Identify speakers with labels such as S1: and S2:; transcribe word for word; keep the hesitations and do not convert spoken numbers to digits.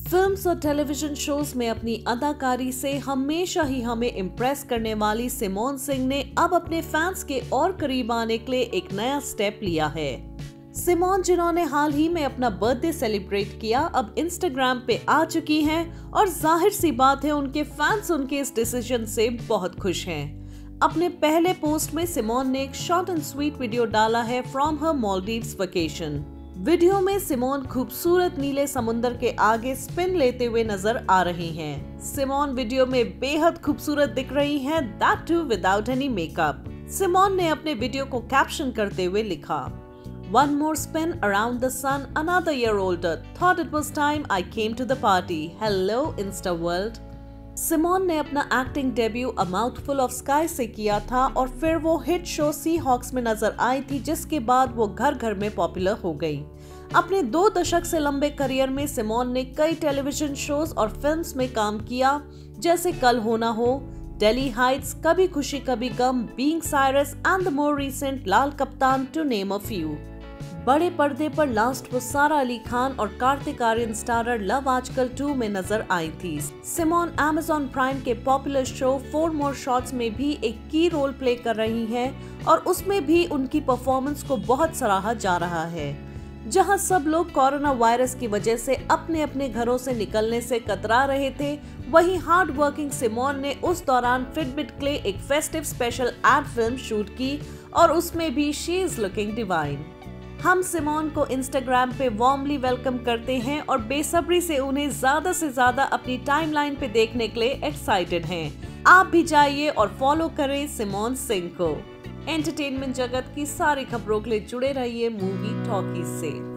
S1: Films और television shows में अपनी अदाकारी से हमेशा ही हमें इम्प्रेस करने वाली सिमोन सिंह ने अब अपने फैंस के और करीब आने के लिए एक नया स्टेप लिया है। सिमोन, जिन्होंने हाल ही में अपना बर्थडे सेलिब्रेट किया, अब इंस्टाग्राम पे आ चुकी हैं और जाहिर सी बात है उनके फैंस उनके इस डिसीजन से बहुत खुश हैं। अपने पहले पोस्ट में सिमोन ने एक शॉर्ट एंड स्वीट वीडियो डाला है from her Maldives vacation. Video में सिमोन खूबसूरत नीले समुंदर के आगे स्पिन लेते हुए नजर आ रही हैं। सिमोन वीडियो में बेहद खूबसूरत दिख रही हैं, that too without any makeup. Simone ने अपने वीडियो को कैप्शन करते हुए लिखा, One more spin around the sun, another year older. Thought it was time I came to the party. Hello Insta world. Simone ने अपना acting debut a mouthful of sky से किया था और फिर वो हिट शो सी हॉक्स में नजर आई थी, जिसके बाद वो घर घर में पॉपुलर हो गई। अपने दो दशक से लंबे करियर में सिमोन ने कई टेलीविजन शोज और फिल्म्स में काम किया, जैसे कल हो ना हो, Delhi Heights, Kabhi Khushi Kabhi Gham, being Cyrus and the more recent Laal Kaptaan, to name a few. बड़े पर्दे पर लास्ट वो सारा अली खान और Kartik Aaryan starrer love Aajkal two में नजर आई थी। सिमोन अमेज़न प्राइम के popular show Four More Shots में भी एक की रोल प्ले कर रही हैं और उसमें भी उनकी परफॉर्मेंस को बहुत सराहा जा रहा है। जहां सब लोग कोरोना वायरस की वजह से अपने अपने घरों से निकलने से कतरा रहे थे, वहीं हार्ड वर्किंग सिमोन ने उस दौरान फिटबिट के लिए एक festive special ad film shoot की और उसमें भी शी इज लुकिंग डिवाइन। हम सिमोन को इंस्टाग्राम पे वार्मली वेलकम करते हैं और बेसब्री से उन्हें ज्यादा से ज्यादा अपनी टाइमलाइन पे देखने के लिए एक्साइटेड हैं। आप भी जाइए और फॉलो करें सिमोन सिंह को। एंटरटेनमेंट जगत की सारी खबरों के लिए जुड़े रहिए मूवी टॉकीज से।